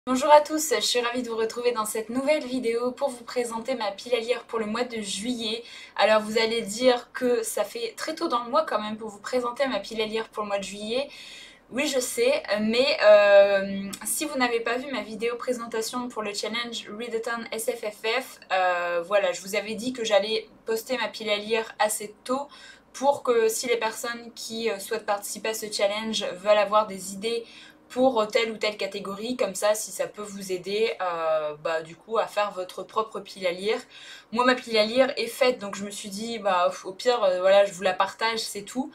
Bonjour à tous, je suis ravie de vous retrouver dans cette nouvelle vidéo pour vous présenter ma pile à lire pour le mois de juillet. Alors vous allez dire que ça fait très tôt dans le mois quand même pour vous présenter ma pile à lire pour le mois de juillet. Oui je sais, mais si vous n'avez pas vu ma vidéo présentation pour le challenge Readathon SFFF, voilà, je vous avais dit que j'allais poster ma pile à lire assez tôt pour que si les personnes qui souhaitent participer à ce challenge veulent avoir des idées pour telle ou telle catégorie, comme ça si ça peut vous aider du coup à faire votre propre pile à lire. Moi ma pile à lire est faite, donc je me suis dit au pire voilà, je vous la partage, c'est tout.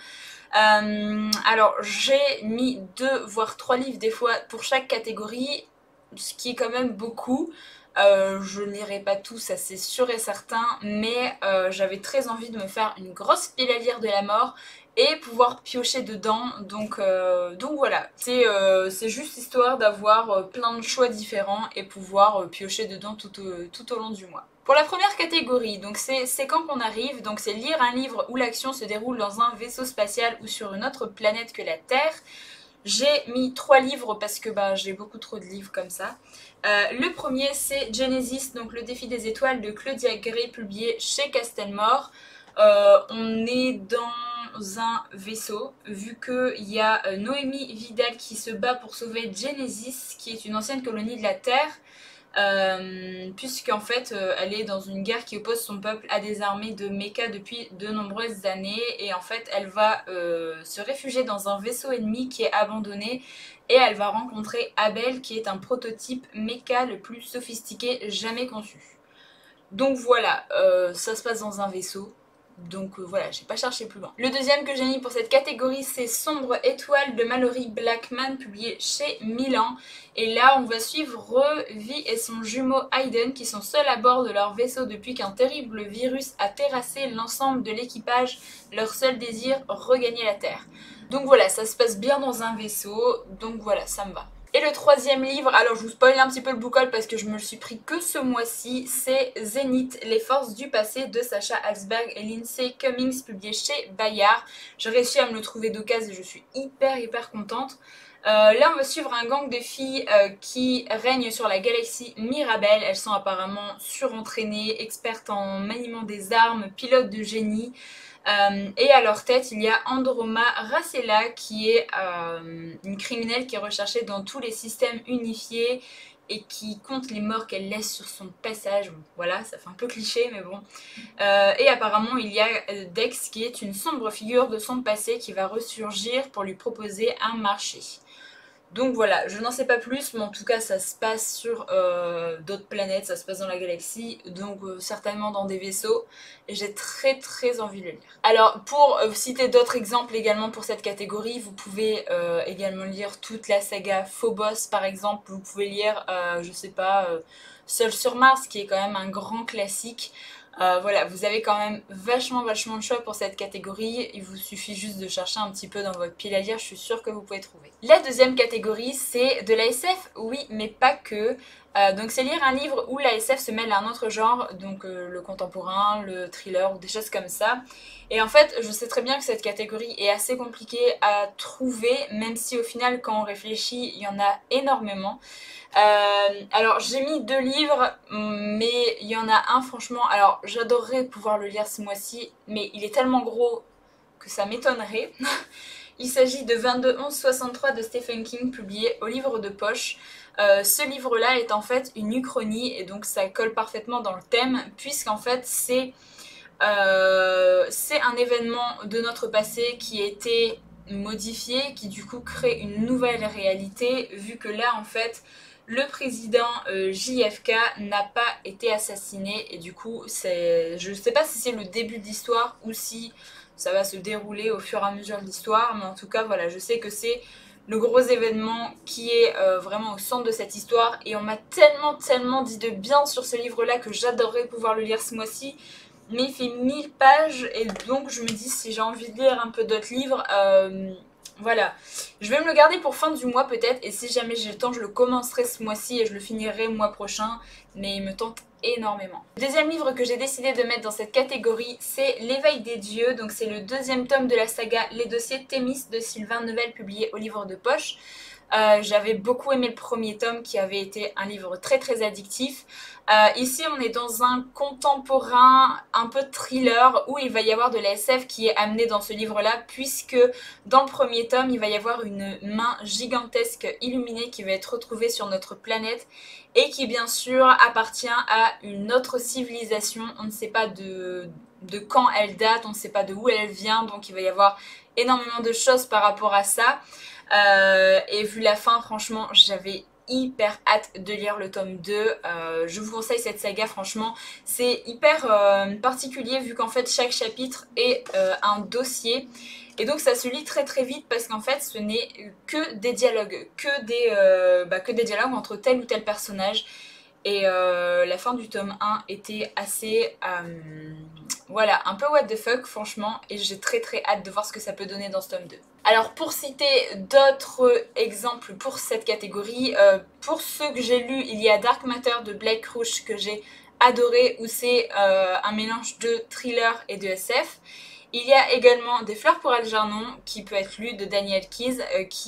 Alors j'ai mis 2 voire 3 livres des fois pour chaque catégorie, ce qui est quand même beaucoup. Je ne lirai pas tout, ça c'est sûr et certain, mais j'avais très envie de me faire une grosse pile à lire de la mort et pouvoir piocher dedans, donc voilà, c'est juste histoire d'avoir plein de choix différents et pouvoir piocher dedans tout au long du mois. Pour la première catégorie, donc c'est quand qu'on arrive, donc c'est lire un livre où l'action se déroule dans un vaisseau spatial ou sur une autre planète que la Terre. J'ai mis 3 livres parce que j'ai beaucoup trop de livres comme ça. Le premier c'est Genesis, donc le défi des étoiles de Claudia Gray, publié chez Castelmore. On est dans un vaisseau, vu qu'il y a Noémie Vidal qui se bat pour sauver Genesis, qui est une ancienne colonie de la Terre, puisqu'en fait elle est dans une guerre qui oppose son peuple à des armées de Mecha depuis de nombreuses années, et en fait elle va se réfugier dans un vaisseau ennemi qui est abandonné, et elle va rencontrer Abel qui est un prototype Mecha le plus sophistiqué jamais conçu. Donc voilà, ça se passe dans un vaisseau. Donc voilà, j'ai pas cherché plus loin. Le deuxième que j'ai mis pour cette catégorie, c'est Sombre Étoile de Mallory Blackman, publié chez Milan. Et là, on va suivre Revi et son jumeau Hayden, qui sont seuls à bord de leur vaisseau depuis qu'un terrible virus a terrassé l'ensemble de l'équipage. Leur seul désir, regagner la Terre. Donc voilà, ça se passe bien dans un vaisseau, donc voilà, ça me va. Et le troisième livre, alors je vous spoil un petit peu le book haul parce que je me le suis pris que ce mois-ci, c'est Zénith, les forces du passé de Sacha Halsberg et Lindsay Cummings, publié chez Bayard. J'ai réussi à me le trouver d'occasion et je suis hyper contente. Là on va suivre un gang de filles qui règnent sur la galaxie Mirabel. Elles sont apparemment surentraînées, expertes en maniement des armes, pilotes de génie. Et à leur tête, il y a Androma Racela, qui est une criminelle qui est recherchée dans tous les systèmes unifiés et qui compte les morts qu'elle laisse sur son passage. Bon, voilà, ça fait un peu cliché, mais bon. Et apparemment, il y a Dex, qui est une sombre figure de son passé, qui va ressurgir pour lui proposer un marché. Donc voilà, je n'en sais pas plus, mais en tout cas ça se passe sur d'autres planètes, ça se passe dans la galaxie, donc certainement dans des vaisseaux, et j'ai très envie de le lire. Alors pour citer d'autres exemples également pour cette catégorie, vous pouvez également lire toute la saga Phobos par exemple, vous pouvez lire, je sais pas, Seul sur Mars, qui est quand même un grand classique. Voilà, vous avez quand même vachement de choix pour cette catégorie. Il vous suffit juste de chercher un petit peu dans votre pile à lire, je suis sûre que vous pouvez trouver. La deuxième catégorie, c'est de la SF, oui, mais pas que. Donc c'est lire un livre où la SF se mêle à un autre genre, donc le contemporain, le thriller ou des choses comme ça. Et en fait, je sais très bien que cette catégorie est assez compliquée à trouver, même si au final, quand on réfléchit, il y en a énormément. Alors j'ai mis 2 livres, mais il y en a un franchement, alors j'adorerais pouvoir le lire ce mois-ci, mais il est tellement gros que ça m'étonnerait. Il s'agit de 22-11-63 de Stephen King, publié au livre de poche. Ce livre-là est en fait une uchronie, et donc ça colle parfaitement dans le thème, puisqu'en fait c'est un événement de notre passé qui a été modifié, qui du coup crée une nouvelle réalité, vu que là en fait le président JFK n'a pas été assassiné, et du coup je ne sais pas si c'est le début de l'histoire ou si ça va se dérouler au fur et à mesure de l'histoire, mais en tout cas voilà, je sais que c'est le gros événement qui est vraiment au centre de cette histoire, et on m'a tellement dit de bien sur ce livre là que j'adorerais pouvoir le lire ce mois-ci, mais il fait 1000 pages, et donc je me dis si j'ai envie de lire un peu d'autres livres, voilà. Je vais me le garder pour fin du mois peut-être, et si jamais j'ai le temps je le commencerai ce mois-ci et je le finirai le mois prochain, mais il me tente énormément. Le deuxième livre que j'ai décidé de mettre dans cette catégorie, c'est L'éveil des dieux, donc c'est le deuxième tome de la saga Les dossiers Thémis de Sylvain Neuvel, publié au livre de poche. J'avais beaucoup aimé le premier tome qui avait été un livre très très addictif. Ici on est dans un contemporain un peu thriller où il va y avoir de la SF qui est amenée dans ce livre-là, puisque dans le premier tome il va y avoir une main gigantesque illuminée qui va être retrouvée sur notre planète et qui bien sûr appartient à une autre civilisation. On ne sait pas de quand elle date, on ne sait pas de où elle vient, donc il va y avoir énormément de choses par rapport à ça. Et vu la fin, franchement, j'avais hyper hâte de lire le tome 2. Je vous conseille cette saga, franchement. C'est hyper particulier vu qu'en fait chaque chapitre est un dossier. Et donc ça se lit très très vite parce qu'en fait ce n'est que des dialogues, que des dialogues entre tel ou tel personnage. Et la fin du tome 1 était assez, voilà, un peu what the fuck franchement, et j'ai très très hâte de voir ce que ça peut donner dans ce tome 2. Alors pour citer d'autres exemples pour cette catégorie, pour ceux que j'ai lus, il y a Dark Matter de Blake Crouch que j'ai adoré, où c'est un mélange de thriller et de SF. Il y a également Des fleurs pour Algernon qui peut être lu de Daniel Keyes,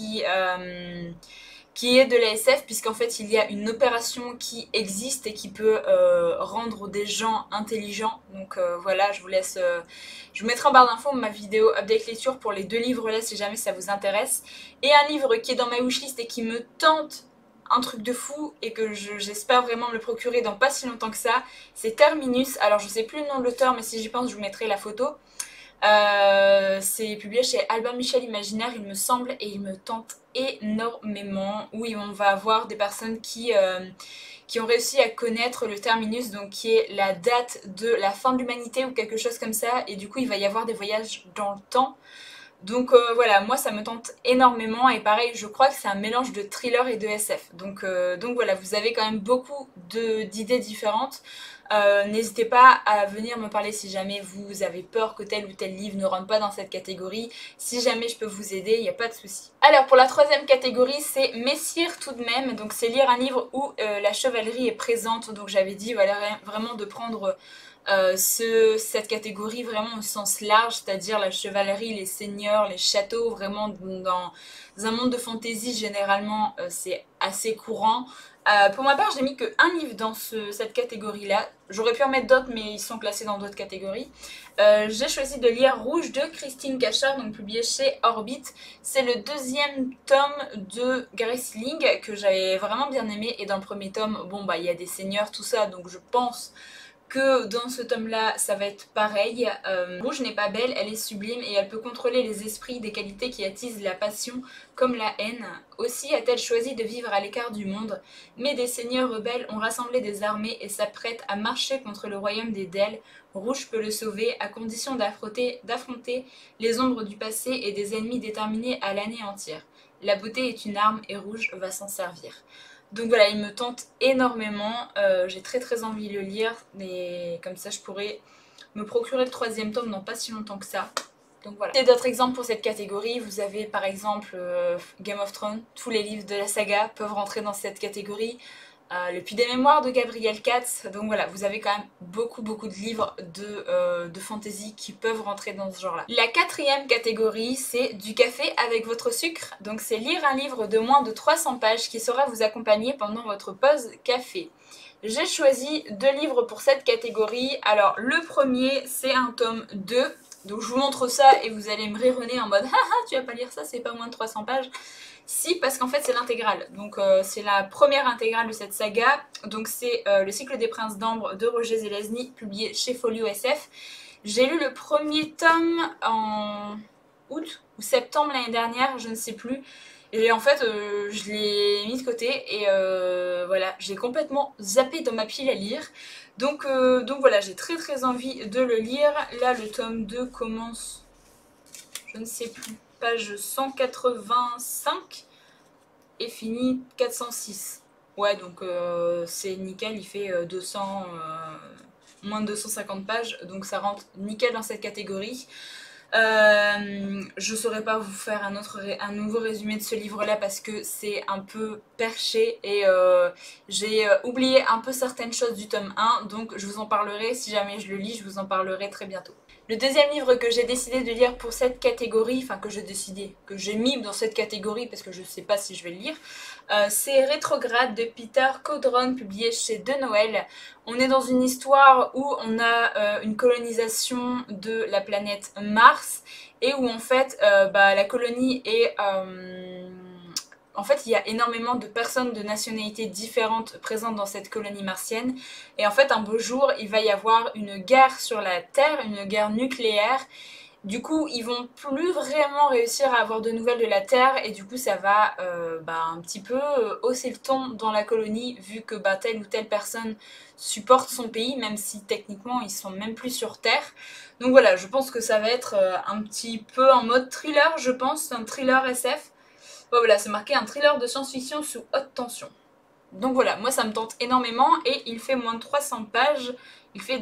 qui est de la SF, puisqu'en fait il y a une opération qui existe et qui peut rendre des gens intelligents. Donc voilà, je vous mettrai en barre d'infos ma vidéo update lecture pour les 2 livres là si jamais ça vous intéresse. Et un livre qui est dans ma wishlist et qui me tente un truc de fou et que j'espère vraiment me le procurer dans pas si longtemps que ça, c'est Terminus. Alors je sais plus le nom de l'auteur, mais si j'y pense je vous mettrai la photo. C'est publié chez Albin Michel Imaginaire il me semble, et il me tente énormément, où on va avoir des personnes qui ont réussi à connaître le terminus, donc qui est la date de la fin de l'humanité ou quelque chose comme ça, et du coup il va y avoir des voyages dans le temps. Donc voilà, moi ça me tente énormément, et pareil je crois que c'est un mélange de thriller et de SF. Donc voilà, vous avez quand même beaucoup d'idées différentes. N'hésitez pas à venir me parler si jamais vous avez peur que tel ou tel livre ne rentre pas dans cette catégorie. Si jamais je peux vous aider, il n'y a pas de souci. Alors pour la 3e catégorie, c'est Messire tout de même. Donc c'est lire un livre où la chevalerie est présente. Donc j'avais dit voilà, vraiment de prendre cette catégorie vraiment au sens large, c'est-à-dire la chevalerie, les seigneurs, les châteaux, vraiment dans un monde de fantasy généralement c'est assez courant. Pour ma part j'ai mis qu'un livre dans cette catégorie là, j'aurais pu en mettre d'autres mais ils sont classés dans d'autres catégories. J'ai choisi de lire Rouge de Christine Cachard, donc publié chez Orbit. C'est le 2e tome de Grace Ling que j'avais vraiment bien aimé, et dans le premier tome, bon bah il y a des seigneurs tout ça, donc je pense que dans ce tome-là, ça va être pareil. Rouge n'est pas belle, elle est sublime et elle peut contrôler les esprits, des qualités qui attisent la passion comme la haine. Aussi a-t-elle choisi de vivre à l'écart du monde, mais des seigneurs rebelles ont rassemblé des armées et s'apprêtent à marcher contre le royaume des Dell. Rouge peut le sauver à condition d'affronter les ombres du passé et des ennemis déterminés à l'anéantir. La beauté est une arme et Rouge va s'en servir. Donc voilà, il me tente énormément, j'ai très très envie de le lire, et comme ça je pourrais me procurer le 3e tome dans pas si longtemps que ça. Donc voilà. Et d'autres exemples pour cette catégorie, vous avez par exemple Game of Thrones, tous les livres de la saga peuvent rentrer dans cette catégorie. Le Puits des Mémoires de Gabriel Katz. Donc voilà, vous avez quand même beaucoup de livres de fantasy qui peuvent rentrer dans ce genre-là. La 4e catégorie, c'est du café avec votre sucre. Donc c'est lire un livre de moins de 300 pages qui saura vous accompagner pendant votre pause café. J'ai choisi 2 livres pour cette catégorie. Alors le premier, c'est un tome 2. Donc je vous montre ça et vous allez me rire au nez en mode haha, tu vas pas lire ça, c'est pas moins de 300 pages. Si, parce qu'en fait c'est l'intégrale, donc c'est la première intégrale de cette saga, donc c'est Le cycle des princes d'ambre de Roger Zelazny, publié chez Folio SF. J'ai lu le premier tome en août ou septembre l'année dernière, je ne sais plus, et en fait je l'ai mis de côté et voilà, j'ai complètement zappé dans ma pile à lire. Donc voilà, j'ai très très envie de le lire. Là le tome 2 commence, je ne sais plus, page 185 et finit 406. Ouais, donc c'est nickel, il fait moins de 250 pages, donc ça rentre nickel dans cette catégorie. Je saurais pas vous faire un nouveau résumé de ce livre-là parce que c'est un peu perché et j'ai oublié un peu certaines choses du tome 1, donc je vous en parlerai, si jamais je le lis, je vous en parlerai très bientôt. Le deuxième livre que j'ai décidé de lire pour cette catégorie, enfin que j'ai mis dans cette catégorie parce que je sais pas si je vais le lire, c'est Rétrograde de Peter Caudron, publié chez De Noël. On est dans une histoire où on a une colonisation de la planète Mars et où en fait la colonie est... en fait, il y a énormément de personnes de nationalités différentes présentes dans cette colonie martienne. Et en fait, un beau jour, il va y avoir une guerre sur la Terre, une guerre nucléaire. Du coup, ils vont plus vraiment réussir à avoir de nouvelles de la Terre et du coup, ça va un petit peu hausser le ton dans la colonie vu que telle ou telle personne supporte son pays, même si techniquement, ils sont même plus sur Terre. Donc voilà, je pense que ça va être un petit peu en mode thriller, je pense, un thriller SF. Ouais, voilà, c'est marqué un thriller de science-fiction sous haute tension. Donc voilà, moi ça me tente énormément et il fait moins de 300 pages, il fait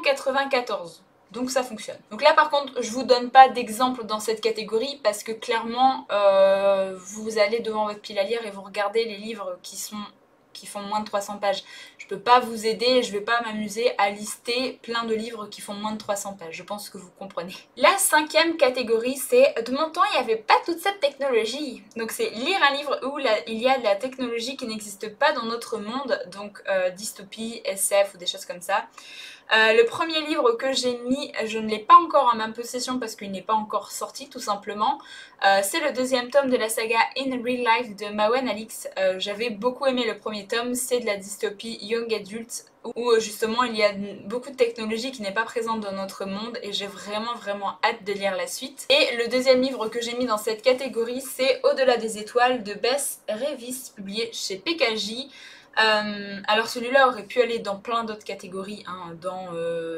294. Donc ça fonctionne. Donc là par contre, je vous donne pas d'exemple dans cette catégorie parce que clairement, vous allez devant votre pile à lire et vous regardez les livres qui font moins de 300 pages. Je peux pas vous aider et je vais pas m'amuser à lister plein de livres qui font moins de 300 pages. Je pense que vous comprenez. La cinquième catégorie, c'est de mon temps, il n'y avait pas toute cette technologie. Donc c'est lire un livre où il y a de la technologie qui n'existe pas dans notre monde, donc dystopie, SF ou des choses comme ça. Le premier livre que j'ai mis, je ne l'ai pas encore en ma possession parce qu'il n'est pas encore sorti tout simplement. C'est le deuxième tome de la saga In Real Life de Mawen Alix. J'avais beaucoup aimé le premier tome, c'est de la dystopie young adult où justement il y a beaucoup de technologie qui n'est pas présente dans notre monde et j'ai vraiment hâte de lire la suite. Et le deuxième livre que j'ai mis dans cette catégorie, c'est Au-delà des étoiles de Bess Revis, publié chez PKJ. Alors celui-là aurait pu aller dans plein d'autres catégories, hein, dans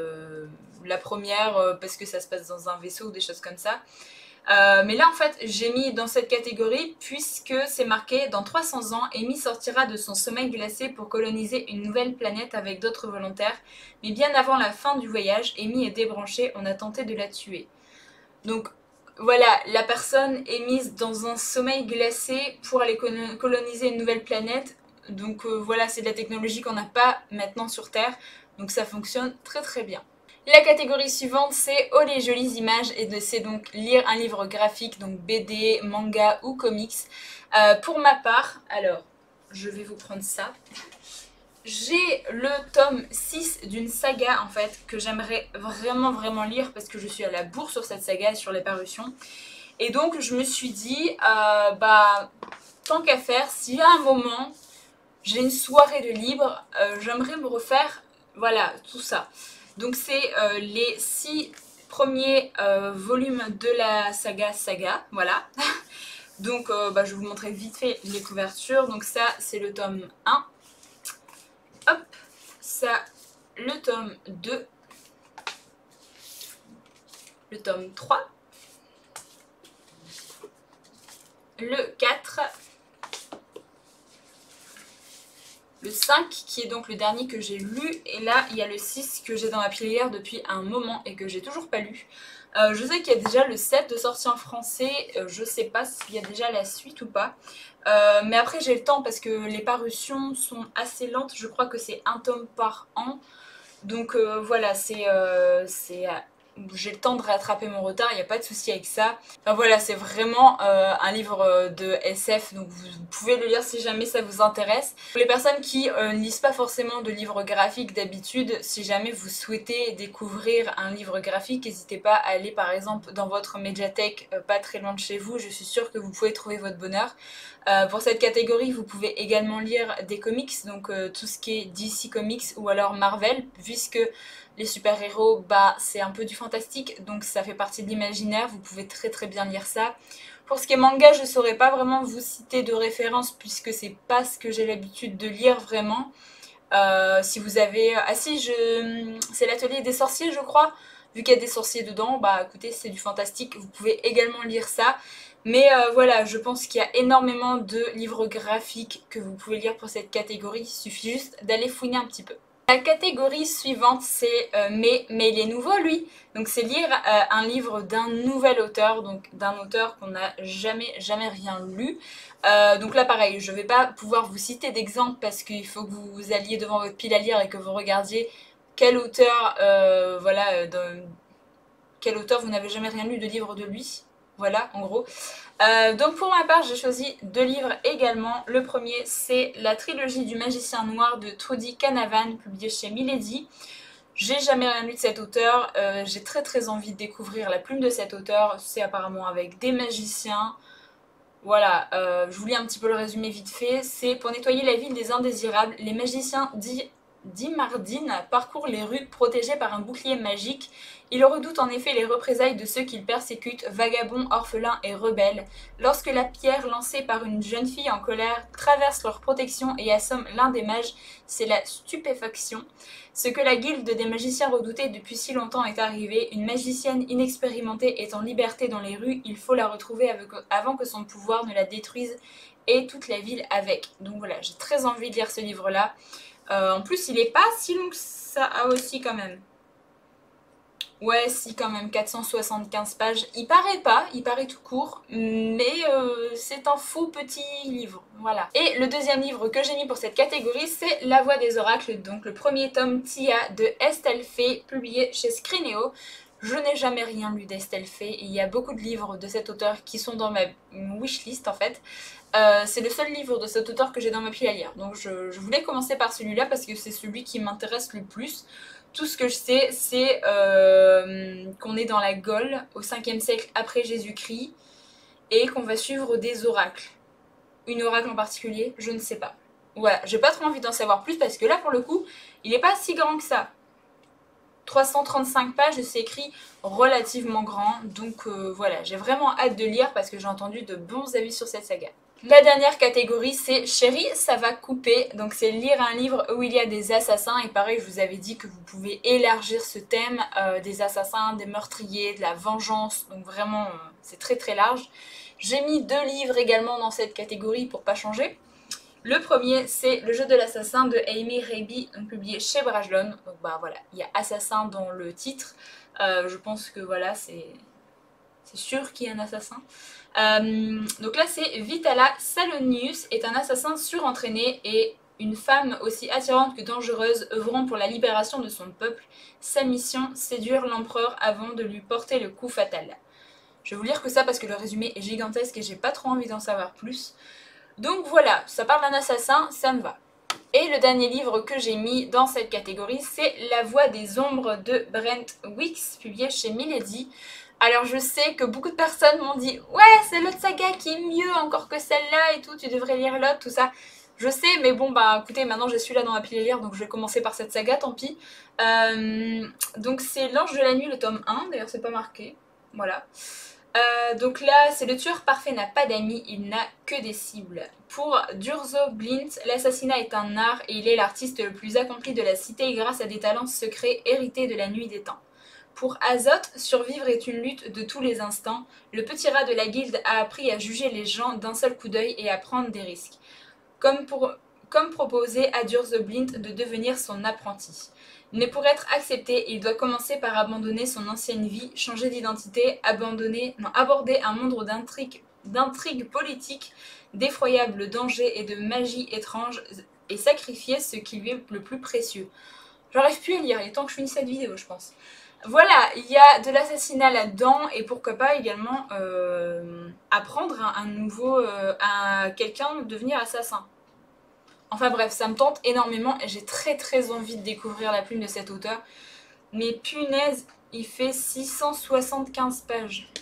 la première parce que ça se passe dans un vaisseau ou des choses comme ça. Mais là en fait j'ai mis dans cette catégorie puisque c'est marqué dans 300 ans, Amy sortira de son sommeil glacé pour coloniser une nouvelle planète avec d'autres volontaires. Mais bien avant la fin du voyage, Amy est débranchée, on a tenté de la tuer. Donc voilà, la personne est mise dans un sommeil glacé pour aller coloniser une nouvelle planète. Donc voilà, c'est de la technologie qu'on n'a pas maintenant sur Terre. Donc ça fonctionne très bien. La catégorie suivante, c'est Oh les jolies images, et c'est donc lire un livre graphique, donc BD, manga ou comics. Pour ma part, alors, je vais vous prendre ça. J'ai le tome 6 d'une saga en fait que j'aimerais vraiment lire parce que je suis à la bourre sur cette saga et sur les parutions. Et donc je me suis dit, tant qu'à faire, s'il y a un moment, j'ai une soirée de libre, j'aimerais me refaire, voilà, tout ça. Donc c'est les 6 premiers volumes de la saga, voilà. Donc je vais vous montrer vite fait les couvertures. Donc ça c'est le tome 1. Hop, ça le tome 2. Le tome 3. Le 4. Le 5 qui est donc le dernier que j'ai lu, et là il y a le 6 que j'ai dans ma pilière depuis un moment et que j'ai toujours pas lu. Je sais qu'il y a déjà le 7 de sortie en français, je sais pas s'il y a déjà la suite ou pas. Mais après j'ai le temps parce que les parutions sont assez lentes, je crois que c'est un tome par an. Donc voilà, j'ai le temps de rattraper mon retard, il n'y a pas de souci avec ça. Enfin voilà, c'est vraiment un livre de SF, donc vous pouvez le lire si jamais ça vous intéresse. Pour les personnes qui ne lisent pas forcément de livres graphiques d'habitude, si jamais vous souhaitez découvrir un livre graphique, n'hésitez pas à aller par exemple dans votre médiathèque pas très loin de chez vous, je suis sûre que vous pouvez trouver votre bonheur. Pour cette catégorie, vous pouvez également lire des comics, donc tout ce qui est DC Comics ou alors Marvel, puisque les super-héros, c'est un peu du fantastique, donc ça fait partie de l'imaginaire, vous pouvez très bien lire ça. Pour ce qui est manga, je ne saurais pas vraiment vous citer de référence, puisque c'est pas ce que j'ai l'habitude de lire vraiment. Si vous avez... Ah si, c'est l'atelier des sorciers, je crois. Vu qu'il y a des sorciers dedans, écoutez, c'est du fantastique, vous pouvez également lire ça. Mais voilà, je pense qu'il y a énormément de livres graphiques que vous pouvez lire pour cette catégorie, il suffit juste d'aller fouiner un petit peu. La catégorie suivante, c'est mais il est nouveau lui. Donc c'est lire un livre d'un nouvel auteur, donc d'un auteur qu'on n'a jamais rien lu. Donc là pareil, je ne vais pas pouvoir vous citer d'exemples parce qu'il faut que vous alliez devant votre pile à lire et que vous regardiez quel auteur, quel auteur vous n'avez jamais rien lu de livre de lui. Voilà, en gros. Donc pour ma part, j'ai choisi 2 livres également. Le premier, c'est la trilogie du magicien noir de Trudy Canavan, publiée chez Milady. J'ai jamais rien lu de cet auteur. J'ai très envie de découvrir la plume de cet auteur. C'est apparemment avec des magiciens. Voilà, je vous lis un petit peu le résumé vite fait. C'est pour nettoyer la ville des indésirables, les magiciens d'Imardine parcourent les rues protégés par un bouclier magique. Ils redoutent en effet les représailles de ceux qu'ils persécutent, vagabonds, orphelins et rebelles. Lorsque la pierre lancée par une jeune fille en colère traverse leur protection et assomme l'un des mages, c'est la stupéfaction. Ce que la guilde des magiciens redoutait depuis si longtemps est arrivé. Une magicienne inexpérimentée est en liberté dans les rues. Il faut la retrouver avant que son pouvoir ne la détruise et toute la ville avec. Donc voilà, j'ai très envie de lire ce livre-là. En plus, il est pas si long que ça aussi quand même. Ouais, si quand même, 475 pages. Il paraît pas, il paraît tout court, mais c'est un faux petit livre, voilà. Et le deuxième livre que j'ai mis pour cette catégorie, c'est La Voix des Oracles, donc le premier tome Tia de Estelle Fay, publié chez Scrinéo. Je n'ai jamais rien lu d'Estelle Fay, il y a beaucoup de livres de cet auteur qui sont dans ma wishlist en fait. C'est le seul livre de cet auteur que j'ai dans ma pile à lire, donc je voulais commencer par celui-là parce que c'est celui qui m'intéresse le plus. Tout ce que je sais, c'est qu'on est dans la Gaule au 5e siècle après Jésus-Christ et qu'on va suivre des oracles. Une oracle en particulier, je ne sais pas. Voilà, j'ai pas trop envie d'en savoir plus parce que là, pour le coup, il n'est pas si grand que ça. 335 pages et c'est écrit relativement grand, donc voilà, j'ai vraiment hâte de lire parce que j'ai entendu de bons avis sur cette saga. La dernière catégorie, c'est Chérie, ça va couper. Donc c'est lire un livre où il y a des assassins. Et pareil, je vous avais dit que vous pouvez élargir ce thème des assassins, des meurtriers, de la vengeance. Donc vraiment, c'est très large. J'ai mis 2 livres également dans cette catégorie pour pas changer. Le premier, c'est Le jeu de l'assassin de Amy Raby, publié chez Brajlon. Donc bah voilà, il y a assassin dans le titre. Je pense que voilà, c'est sûr qu'il y a un assassin. Donc là c'est Vitala Salonius est un assassin surentraîné et une femme aussi attirante que dangereuse œuvrant pour la libération de son peuple. Sa mission, séduire l'empereur avant de lui porter le coup fatal. Je vais vous lire que ça parce que le résumé est gigantesque et j'ai pas trop envie d'en savoir plus. Donc voilà, ça parle d'un assassin, ça me va. Et le dernier livre que j'ai mis dans cette catégorie, c'est La Voix des Ombres de Brent Weeks, publié chez Milady. Alors je sais que beaucoup de personnes m'ont dit « Ouais, c'est l'autre saga qui est mieux encore que celle-là et tout, tu devrais lire l'autre, tout ça. » Je sais, mais bon, bah écoutez, maintenant j'ai celui-là dans ma pile à lire, donc je vais commencer par cette saga, tant pis. Donc c'est L'Ange de la Nuit, le tome 1, d'ailleurs c'est pas marqué, voilà. Donc là, c'est le tueur parfait n'a pas d'amis, il n'a que des cibles. Pour Durzo Blint, l'assassinat est un art et il est l'artiste le plus accompli de la cité grâce à des talents secrets hérités de la nuit des temps. Pour Azoth, survivre est une lutte de tous les instants. Le petit rat de la guilde a appris à juger les gens d'un seul coup d'œil et à prendre des risques. Comme proposé à Durzo Blint de devenir son apprenti. Mais pour être accepté, il doit commencer par abandonner son ancienne vie, changer d'identité, aborder un monde d'intrigues politiques, d'effroyables dangers et de magie étrange, et sacrifier ce qui lui est le plus précieux. J'arrive plus à lire, il est temps que je finisse cette vidéo, je pense. Voilà, il y a de l'assassinat là-dedans, et pourquoi pas également apprendre à quelqu'un de devenir assassin. Enfin bref, ça me tente énormément et j'ai très envie de découvrir la plume de cet auteur. Mais punaise, il fait 675 pages.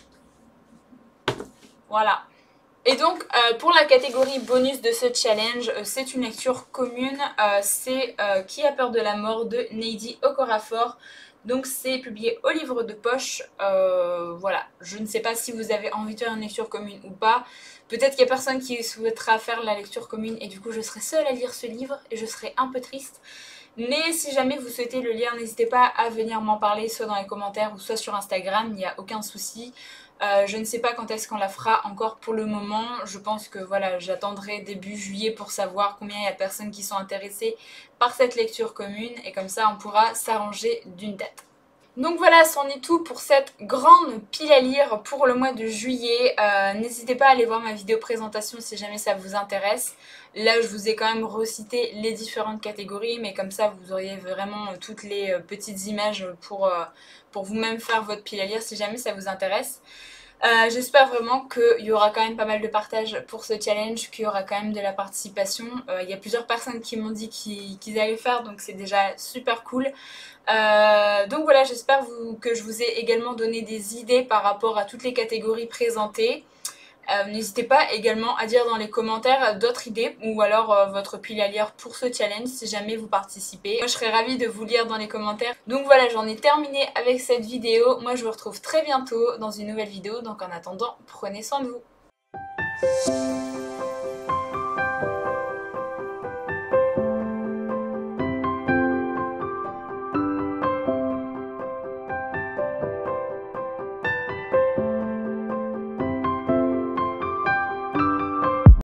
Voilà. Et donc, pour la catégorie bonus de ce challenge, c'est une lecture commune. C'est Qui a peur de la mort de Neidi Okorafor. Donc c'est publié au livre de poche. Voilà, je ne sais pas si vous avez envie de faire une lecture commune ou pas. Peut-être qu'il n'y a personne qui souhaitera faire la lecture commune et du coup je serai seule à lire ce livre et je serai un peu triste. Mais si jamais vous souhaitez le lire, n'hésitez pas à venir m'en parler soit dans les commentaires ou soit sur Instagram, il n'y a aucun souci. Je ne sais pas quand est-ce qu'on la fera encore pour le moment. Je pense que voilà, j'attendrai début juillet pour savoir combien il y a de personnes qui sont intéressées par cette lecture commune et comme ça on pourra s'arranger d'une date. Donc voilà, c'en est tout pour cette grande pile à lire pour le mois de juillet. N'hésitez pas à aller voir ma vidéo présentation si jamais ça vous intéresse. Là, je vous ai quand même recité les différentes catégories, mais comme ça, vous auriez vraiment toutes les petites images pour vous-même faire votre pile à lire si jamais ça vous intéresse. J'espère vraiment qu'il y aura quand même pas mal de partage pour ce challenge, qu'il y aura quand même de la participation. Il y a plusieurs personnes qui m'ont dit qu'ils allaient le faire, donc c'est déjà super cool. Donc voilà, j'espère que je vous ai également donné des idées par rapport à toutes les catégories présentées. N'hésitez pas également à dire dans les commentaires d'autres idées ou alors votre pile à lire pour ce challenge si jamais vous participez. Moi je serais ravie de vous lire dans les commentaires. Donc voilà, j'en ai terminé avec cette vidéo. Moi je vous retrouve très bientôt dans une nouvelle vidéo. Donc en attendant, prenez soin de vous.